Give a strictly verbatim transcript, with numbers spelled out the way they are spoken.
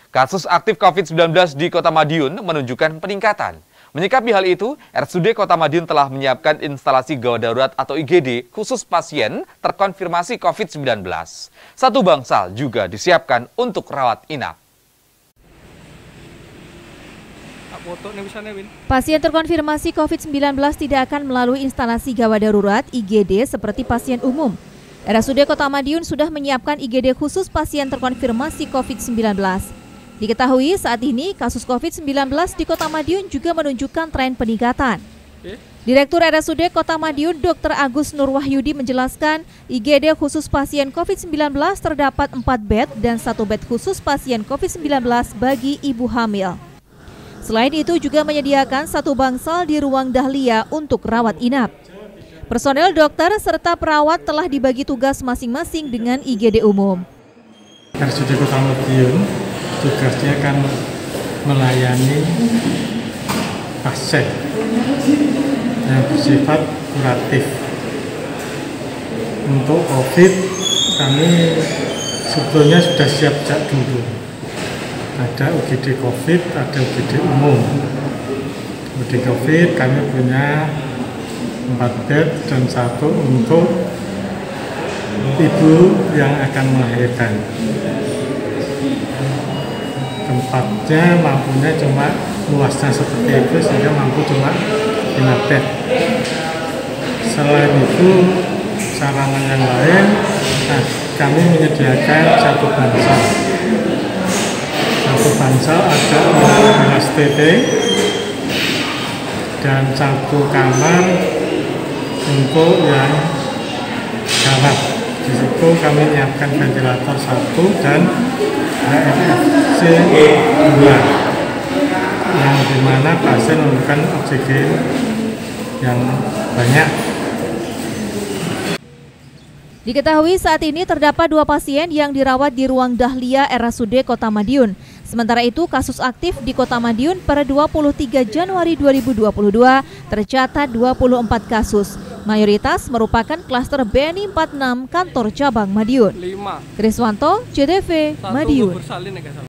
Kasus aktif COVID sembilan belas di Kota Madiun menunjukkan peningkatan. Menyikapi hal itu, R S U D Kota Madiun telah menyiapkan instalasi gawat darurat atau I G D khusus pasien terkonfirmasi COVID sembilan belas. Satu bangsal juga disiapkan untuk rawat inap. Pasien terkonfirmasi COVID sembilan belas tidak akan melalui instalasi gawat darurat I G D seperti pasien umum. R S U D Kota Madiun sudah menyiapkan I G D khusus pasien terkonfirmasi COVID sembilan belas. Diketahui saat ini kasus COVID sembilan belas di Kota Madiun juga menunjukkan tren peningkatan. Direktur R S U D Kota Madiun Dokter Agus Nur Wahyudi menjelaskan I G D khusus pasien COVID sembilan belas terdapat empat bed dan satu bed khusus pasien COVID sembilan belas bagi ibu hamil. Selain itu juga menyediakan satu bangsal di ruang dahlia untuk rawat inap. Personel dokter serta perawat telah dibagi tugas masing-masing dengan I G D umum. R S U D Kota Madiun tugasnya akan melayani pasien yang bersifat kuratif. Untuk COVID kami sebetulnya sudah siap sejak dulu. Ada U G D COVID, ada U G D umum. U G D COVID kami punya empat bed dan satu untuk ibu yang akan melahirkan. Tempatnya mampunya cuma luasnya seperti itu sehingga mampu cuma lima bed. Selain itu sarana yang lain, nah, kami menyediakan satu bangsal. Satu bangsal ada lima belas T T dan satu kamar untuk yang gawat. Di situ kami menyiapkan ventilator satu dan H F C dua yang dimana pasien membutuhkan oksigen yang banyak. Diketahui saat ini terdapat dua pasien yang dirawat di ruang dahlia R S U D Kota Madiun. Sementara itu kasus aktif di Kota Madiun pada dua puluh tiga Januari dua ribu dua puluh dua tercatat dua puluh empat kasus. Mayoritas merupakan klaster B N I empat puluh enam kantor cabang Madiun. Kriswanto, C T V, Madiun.